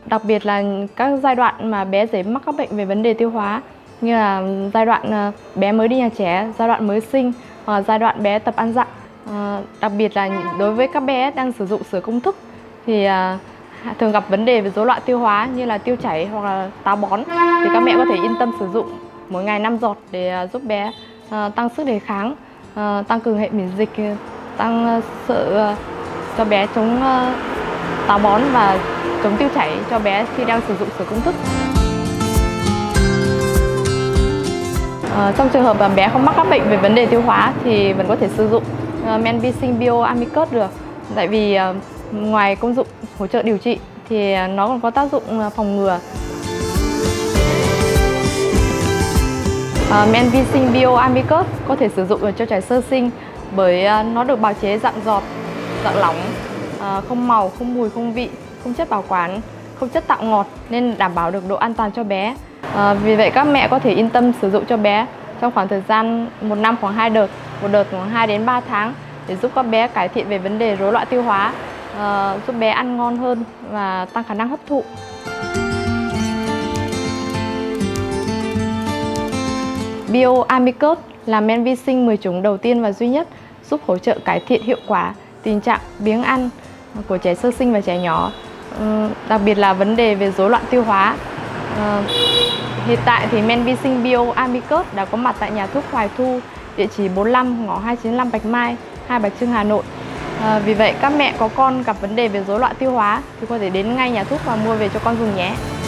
đặc biệt là các giai đoạn mà bé dễ mắc các bệnh về vấn đề tiêu hóa, như là giai đoạn bé mới đi nhà trẻ, giai đoạn mới sinh, hoặc là giai đoạn bé tập ăn dặm. Đặc biệt là đối với các bé đang sử dụng sữa công thức thì thường gặp vấn đề về rối loạn tiêu hóa như là tiêu chảy hoặc là táo bón, thì các mẹ có thể yên tâm sử dụng mỗi ngày 5 giọt để giúp bé tăng sức đề kháng, tăng cường hệ miễn dịch, tăng sự cho bé chống táo bón và chống tiêu chảy cho bé khi đang sử dụng sữa công thức. Trong trường hợp mà bé không mắc các bệnh về vấn đề tiêu hóa thì vẫn có thể sử dụng men vi sinh Bio Amicus được. Tại vì ngoài công dụng hỗ trợ điều trị thì nó còn có tác dụng phòng ngừa. Men vi sinh Bio Amicus có thể sử dụng cho trẻ sơ sinh bởi nó được bào chế dạng giọt, dạng lỏng, không màu, không mùi, không vị, không chất bảo quản, không chất tạo ngọt nên đảm bảo được độ an toàn cho bé. Vì vậy các mẹ có thể yên tâm sử dụng cho bé trong khoảng thời gian một năm khoảng 2 đợt, một đợt khoảng 2 đến 3 tháng để giúp các bé cải thiện về vấn đề rối loạn tiêu hóa, giúp bé ăn ngon hơn và tăng khả năng hấp thụ. Bio Amicus là men vi sinh 10 chủng đầu tiên và duy nhất giúp hỗ trợ cải thiện hiệu quả tình trạng biếng ăn của trẻ sơ sinh và trẻ nhỏ, đặc biệt là vấn đề về rối loạn tiêu hóa. Hiện tại thì men vi sinh Bio Amicus đã có mặt tại nhà thuốc Hoài Thu, địa chỉ 45 ngõ 295 Bạch Mai, Hai Bà Trưng, Hà Nội. Vì vậy các mẹ có con gặp vấn đề về rối loạn tiêu hóa thì có thể đến ngay nhà thuốc và mua về cho con dùng nhé.